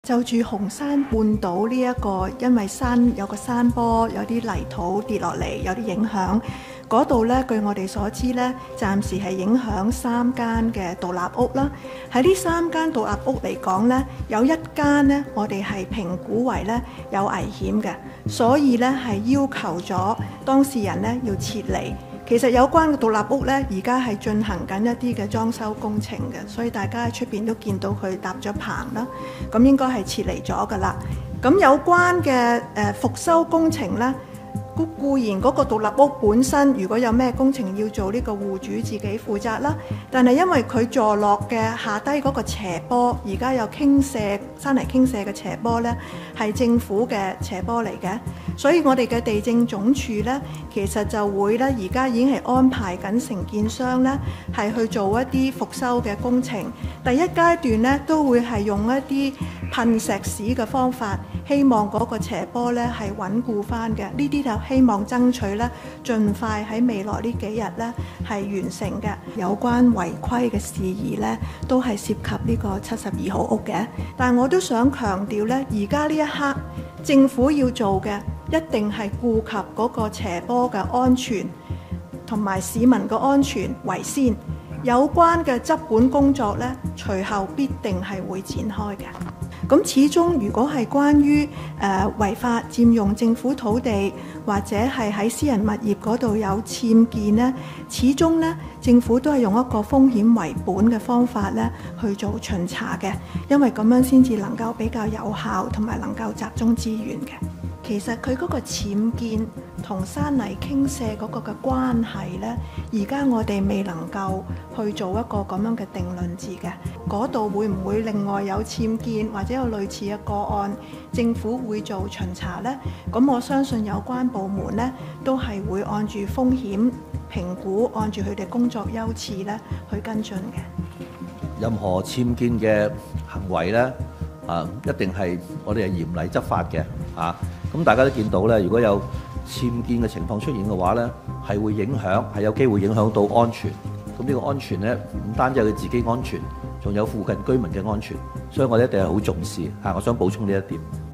就住紅山半島呢一個，因為有個山坡，有啲泥土跌落嚟，有啲影響。嗰度呢，據我哋所知呢，暫時係影響3間嘅獨立屋啦。喺呢3間獨立屋嚟講呢，有一間呢，我哋係評估為呢有危險嘅，所以呢係要求咗當事人呢要撤離。其實有關嘅獨立屋呢，而家係進行緊一啲嘅裝修工程嘅，所以大家喺出邊都見到佢搭咗棚啦。咁應該係撤離咗㗎啦。咁有關嘅復修工程呢，固然嗰個獨立屋本身如果有咩工程要做，呢個戶主自己負責啦。但係因為佢坐落嘅下低嗰個斜坡，而家有傾瀉山泥傾瀉嘅斜坡呢，係政府嘅斜坡嚟嘅，所以我哋嘅地政總署呢，其實就會呢，而家已經係安排緊承建商呢，係去做一啲復修嘅工程。第一階段呢，都會係用一啲噴石屎嘅方法，希望嗰個斜坡呢係穩固翻嘅。呢啲就希望爭取呢，盡快喺未來呢幾日呢係完成嘅。有關違規嘅事宜呢，都係涉及呢個72號屋嘅。但我都想強調呢，而家呢一刻政府要做嘅一定係顧及嗰個斜坡嘅安全同埋市民嘅安全為先。有關嘅執管工作呢，隨後必定係會展開嘅。咁始終如果係關於違法佔用政府土地，或者係喺私人物業嗰度有僭建呢，始終呢政府都係用一個風險為本嘅方法呢去做巡查嘅，因為咁樣先至能夠比較有效同埋能夠集中資源嘅。其實佢嗰個僭建同山泥傾瀉嗰個嘅關係呢，而家我哋未能夠去做一個咁樣嘅定論字嘅。嗰度會唔會另外有僭建或者有類似嘅個案，政府會做巡查呢？咁我相信有關部門呢，都係會按住風險評估，按住佢哋工作優次呢去跟進嘅。 任何僭建嘅行為呢，一定係我哋係嚴厲執法嘅。咁大家都見到咧，如果有僭建嘅情況出現嘅話呢，係會影響，係有機會影響到安全。咁呢個安全呢，唔單止係佢自己安全，仲有附近居民嘅安全，所以我哋一定係好重視。我想補充呢一點。